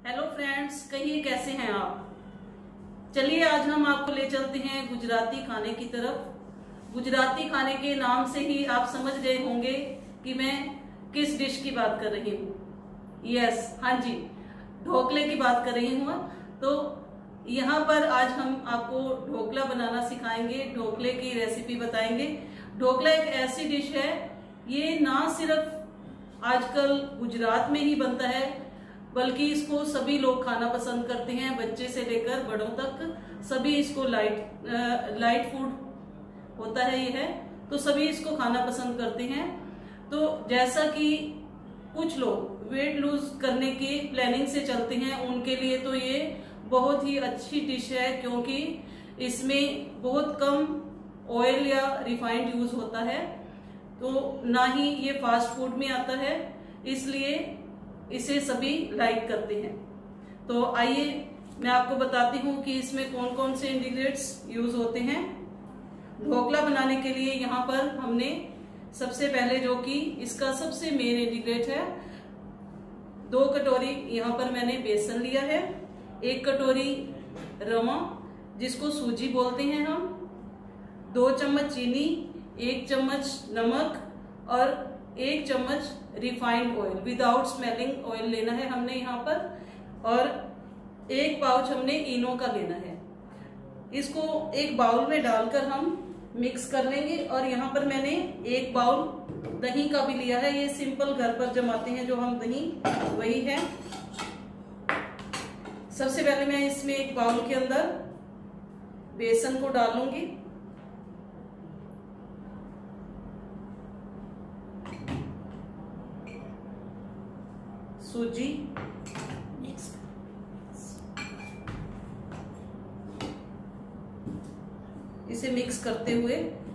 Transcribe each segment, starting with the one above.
Hello friends, कहिए कैसे हैं आप। चलिए आज हम आपको ले चलते हैं गुजराती खाने की तरफ। गुजराती खाने के नाम से ही आप समझ गए होंगे कि मैं किस डिश की बात कर रही हूँ। यस, हाँ जी, ढोकले की बात कर रही हूँ। तो यहाँ पर आज हम आपको ढोकला बनाना सिखाएंगे, ढोकले की रेसिपी बताएंगे। ढोकला एक ऐसी डिश है, ये ना सिर्फ आजकल गुजरात में ही बनता है बल्कि इसको सभी लोग खाना पसंद करते हैं, बच्चे से लेकर बड़ों तक सभी इसको लाइट फूड होता है ये है, तो सभी इसको खाना पसंद करते हैं। तो जैसा कि कुछ लोग वेट लूज करने की प्लानिंग से चलते हैं, उनके लिए तो ये बहुत ही अच्छी डिश है, क्योंकि इसमें बहुत कम ऑयल या रिफाइंड यूज होता है, तो ना ही ये फास्ट फूड में आता है, इसलिए इसे सभी लाइक करते हैं। तो आइए मैं आपको बताती हूँ कि इसमें कौन कौन से इंग्रेडिएंट्स यूज होते हैं। ढोकला बनाने के लिए यहाँ पर हमने सबसे पहले, जो कि इसका सबसे मेन इंग्रेडिएंट है, 2 कटोरी यहाँ पर मैंने बेसन लिया है, 1 कटोरी रवा जिसको सूजी बोलते हैं हम, 2 चम्मच चीनी, 1 चम्मच नमक और 1 चम्मच refined oil without smelling oil लेना है हमने यहाँ पर, और 1 पाउच हमने इनो का लेना है। इसको एक बाउल में डालकर हम मिक्स कर लेंगे। और यहाँ पर मैंने 1 बाउल दही का भी लिया है, ये सिंपल घर पर जमाते हैं जो हम दही, वही है। सबसे पहले मैं इसमें एक बाउल के अंदर बेसन को डालूंगी, सूजी, इसे मिक्स करते हुए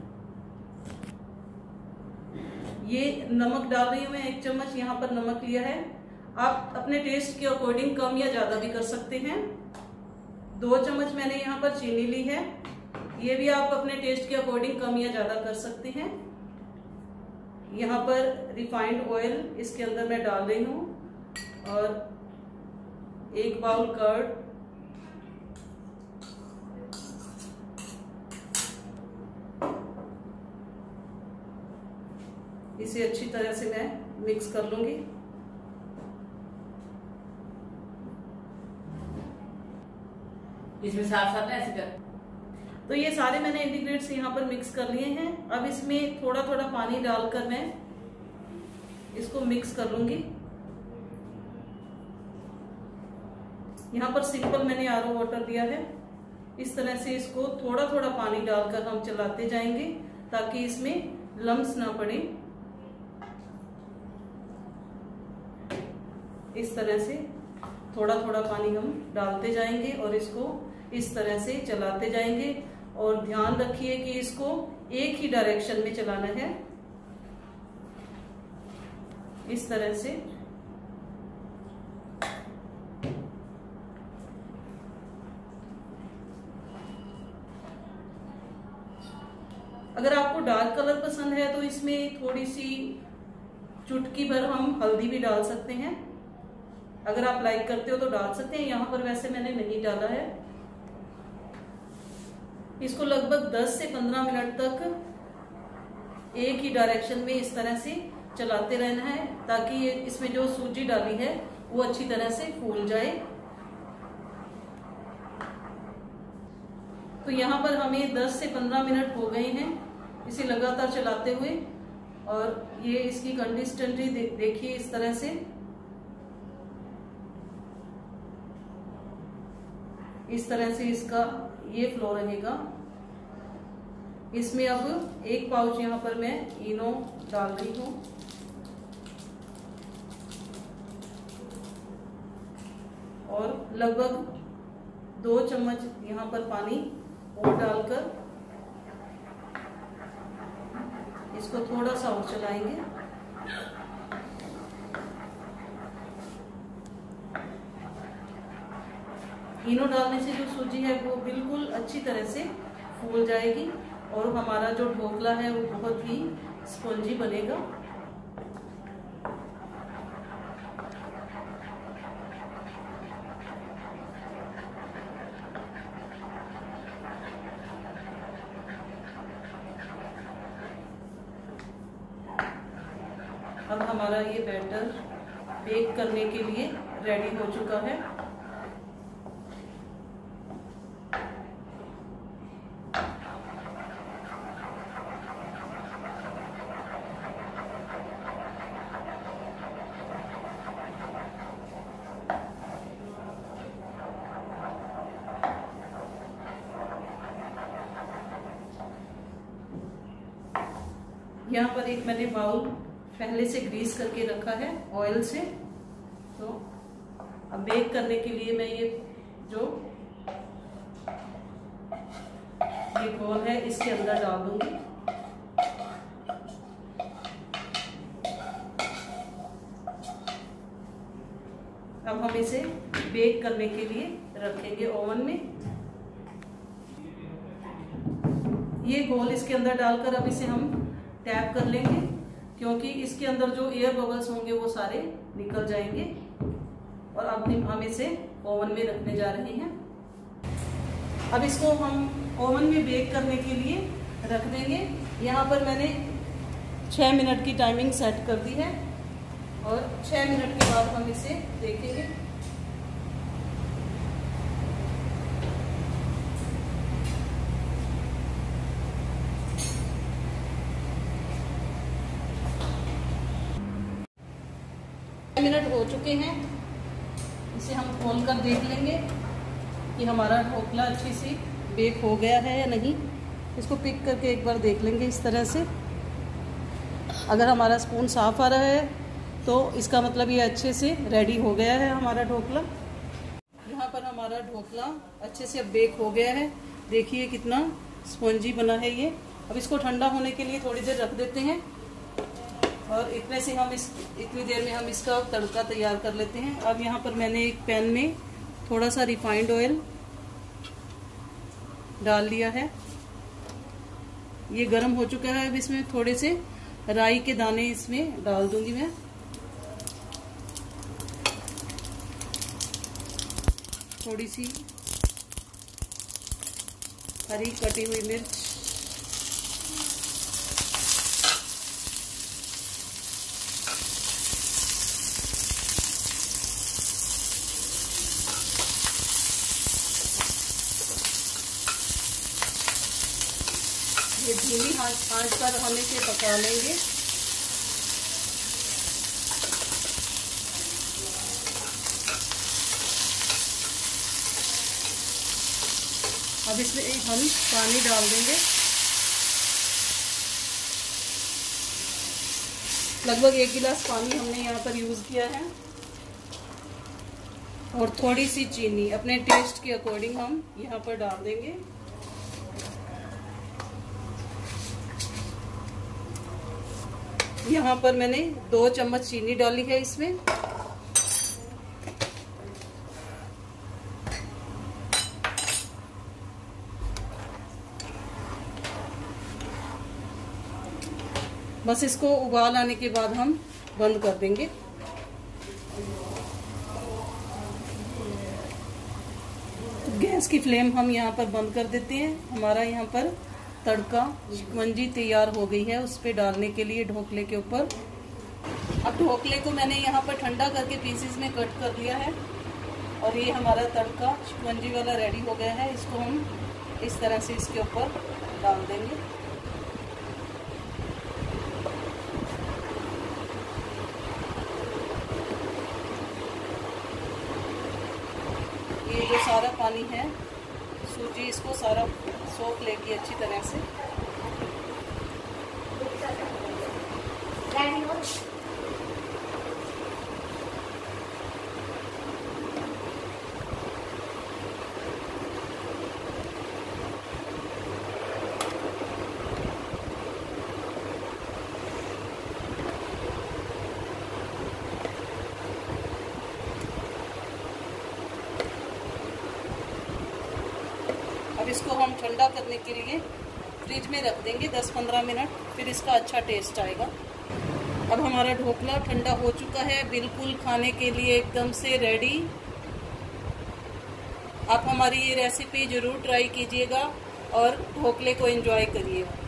ये नमक डाल रही हूं मैं, 1 चम्मच यहाँ पर नमक लिया है। आप अपने टेस्ट के अकॉर्डिंग कम या ज्यादा भी कर सकते हैं। 2 चम्मच मैंने यहाँ पर चीनी ली है, ये भी आप अपने टेस्ट के अकॉर्डिंग कम या ज्यादा कर सकते हैं। यहाँ पर रिफाइंड ऑयल इसके अंदर मैं डाल रही हूँ, और 1 बाउल कर्ड, इसे अच्छी तरह से मैं मिक्स कर लूंगी। इसमें साथ साथ ऐसे कर। तो ये सारे मैंने इंग्रेडिएंट्स यहाँ पर मिक्स कर लिए हैं। अब इसमें थोड़ा थोड़ा पानी डालकर मैं इसको मिक्स कर लूंगी। यहाँ पर सिंपल मैंने आरओ वाटर दिया है। इस तरह से इसको थोड़ा थोड़ा पानी डालकर हम चलाते जाएंगे ताकि इसमें लम्स ना पड़े। इस तरह से थोड़ा थोड़ा पानी हम डालते जाएंगे और इसको इस तरह से चलाते जाएंगे। और ध्यान रखिए कि इसको एक ही डायरेक्शन में चलाना है, इस तरह से। अगर आपको डार्क कलर पसंद है तो इसमें थोड़ी सी चुटकी भर हम हल्दी भी डाल सकते हैं। अगर आप लाइक करते हो तो डाल सकते हैं, यहाँ पर वैसे मैंने नहीं डाला है। इसको लगभग 10 से 15 मिनट तक एक ही डायरेक्शन में इस तरह से चलाते रहना है, ताकि ये इसमें जो सूजी डाली है वो अच्छी तरह से फूल जाए। तो यहाँ पर हमें 10 से 15 मिनट हो गए हैं इसे लगातार चलाते हुए, और ये इसकी कंसिस्टेंसी देखिए इस तरह से। इस तरह से इसका ये फ्लो रहेगा। इसमें अब 1 पाउच यहाँ पर मैं इनो डाल रही हूँ, और लगभग 2 चम्मच यहाँ पर पानी और डालकर इसको थोड़ा सा और चलाएंगे। इनो डालने से जो सूजी है वो बिल्कुल अच्छी तरह से फूल जाएगी, और हमारा जो ढोकला है वो बहुत ही स्पंजी बनेगा। अब हमारा ये बैटर बेक करने के लिए रेडी हो चुका है। यहाँ पर एक मैंने बाउल पहले से ग्रीस करके रखा है ऑयल से। तो अब बेक करने के लिए मैं ये बॉल है इसके अंदर डाल दूंगी। अब हम इसे बेक करने के लिए रखेंगे ओवन में। ये गोल इसके अंदर डालकर अब इसे हम टैप कर लेंगे, क्योंकि इसके अंदर जो एयर बबल्स होंगे वो सारे निकल जाएंगे। और अब हम इसे ओवन में रखने जा रहे हैं। अब इसको हम ओवन में बेक करने के लिए रख देंगे। यहाँ पर मैंने 6 मिनट की टाइमिंग सेट कर दी है और 6 मिनट के बाद हम इसे देखेंगे। मिनट हो चुके हैं। इसे हम खोल कर देख लेंगे कि हमारा ढोकला अच्छी सी बेक हो गया है या नहीं। इसको पिक करके एक बार देख लेंगे इस तरह से। अगर हमारा स्पून साफ आ रहा है तो इसका मतलब ये अच्छे से रेडी हो गया है हमारा ढोकला। यहाँ पर हमारा ढोकला अच्छे से अब बेक हो गया है। देखिए कितना स्पंजी बना है ये। अब इसको ठंडा होने के लिए थोड़ी देर रख देते हैं और इतनी देर में हम इसका तड़का तैयार कर लेते हैं। अब यहाँ पर मैंने एक पैन में थोड़ा सा रिफाइंड ऑयल डाल लिया है। ये गर्म हो चुका है। अब इसमें थोड़े से राई के दाने इसमें डाल दूंगी मैं। थोड़ी सी हरी कटी हुई मिर्च, ये धीमी आंच पर हम इसे पका लेंगे। अब इसमें हम पानी डाल देंगे। लगभग 1 गिलास पानी हमने यहाँ पर यूज किया है और थोड़ी सी चीनी अपने टेस्ट के अकॉर्डिंग हम यहाँ पर डाल देंगे। यहाँ पर मैंने 2 चम्मच चीनी डाली है इसमें। बस इसको उबाल आने के बाद हम बंद कर देंगे। गैस की फ्लेम हम यहाँ पर बंद कर देते हैं। हमारा यहाँ पर तड़का शिकंजी तैयार हो गई है उस पे डालने के लिए ढोकले के ऊपर। अब ढोकले को मैंने यहाँ पर ठंडा करके पीसेस में कट कर लिया है और ये हमारा तड़का शिकंजी वाला रेडी हो गया है। इसको हम इस तरह से इसके ऊपर डाल देंगे। ये जो सारा पानी है सूजी इसको सारा सोख लेगी अच्छी तरह से। अब इसको हम ठंडा करने के लिए फ्रिज में रख देंगे 10-15 मिनट, फिर इसका अच्छा टेस्ट आएगा। अब हमारा ढोकला ठंडा हो चुका है, बिल्कुल खाने के लिए एकदम से रेडी। आप हमारी ये रेसिपी ज़रूर ट्राई कीजिएगा और ढोकले को एंजॉय करिएगा।